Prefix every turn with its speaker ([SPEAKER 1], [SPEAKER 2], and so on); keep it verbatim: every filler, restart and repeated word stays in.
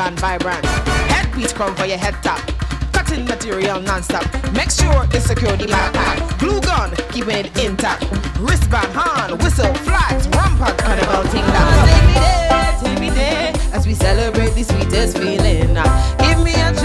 [SPEAKER 1] and vibrant. Headpiece crown for your head top. Cutting material non-stop. Make sure it's secure the backpack. Glue gun, keeping it intact. Wristband, horn, whistle, flags, rampart, carnival ting that. Take me there, take me there, as we celebrate the sweetest feeling. Give me a